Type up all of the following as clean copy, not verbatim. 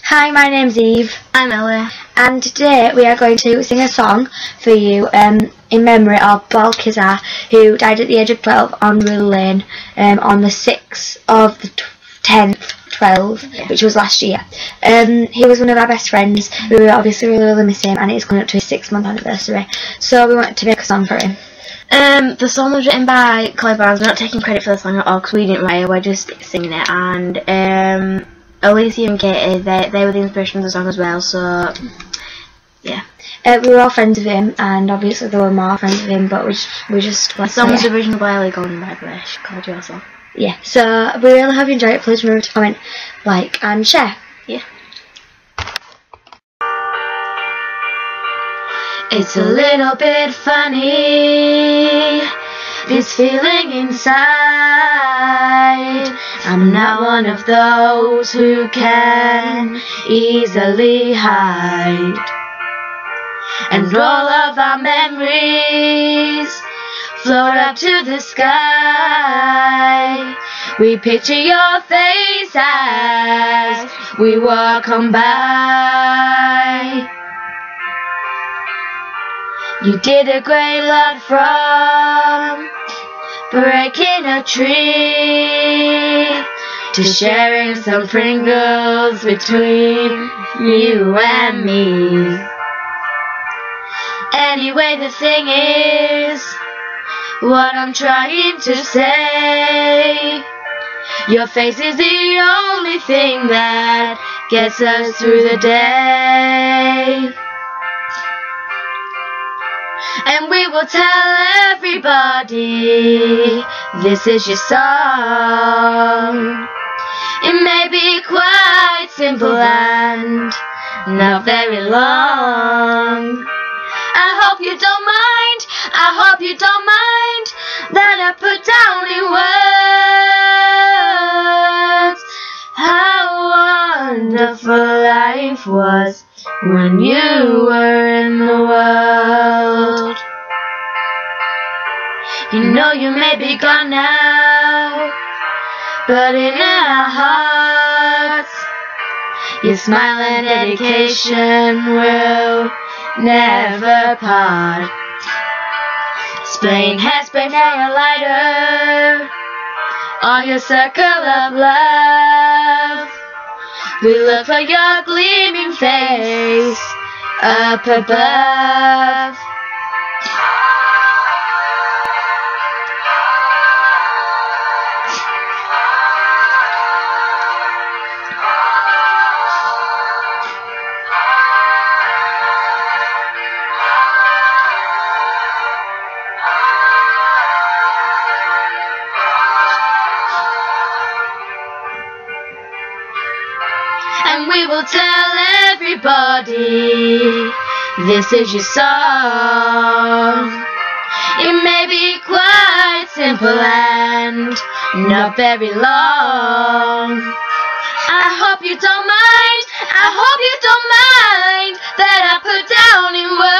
Hi, my name's Eve. I'm Ellie. And today we are going to sing a song for you in memory of Bilal Khizar, who died at the age of 12 on Rule Lane on the 6th of the 10th, 12, which was last year. He was one of our best friends. We were obviously really miss him, and it's coming up to his 6th-month anniversary. So we wanted to make a song for him. The song was written by Clive. We're not taking credit for the song at all because we didn't write it, we're just singing it. And Alicia and Katie, they were the inspiration of the song as well, so yeah. We were all friends of him, and obviously there were more friends of him, but we just the song was originally by Ellie Golden, by the way. She called you also. Yeah, so we really hope you enjoy it. Please remember to comment, like, and share. Yeah. It's a little bit funny, this feeling inside. I'm not one of those who can easily hide. And all of our memories float up to the sky. We picture your face as we walk on by. You did a great lot from breaking a tree to sharing some Pringles between you and me. Anyway, the thing is, what I'm trying to say, your face is the only thing that gets us through the day. And we will tell everybody this is your song. It may be quite simple and not very long. I hope you don't mind, I hope you don't mind that I put down in words how wonderful life was when you were in the world. You know you may be gone now, but in our hearts, your smile and dedication will never part. Spraying hairspray for a lighter on your circle of love. We look for your gleaming face up above. And we will tell everybody this is your song. It may be quite simple and not very long. I hope you don't mind, I hope you don't mind that I put down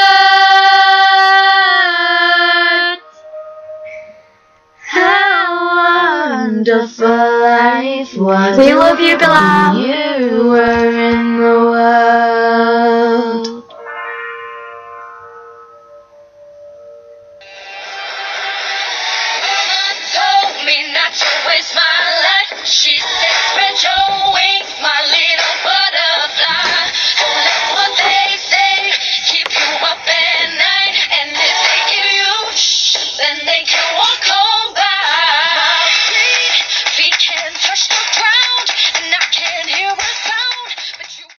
in words how wonderful life was. We love you, Bilal. You were in the world.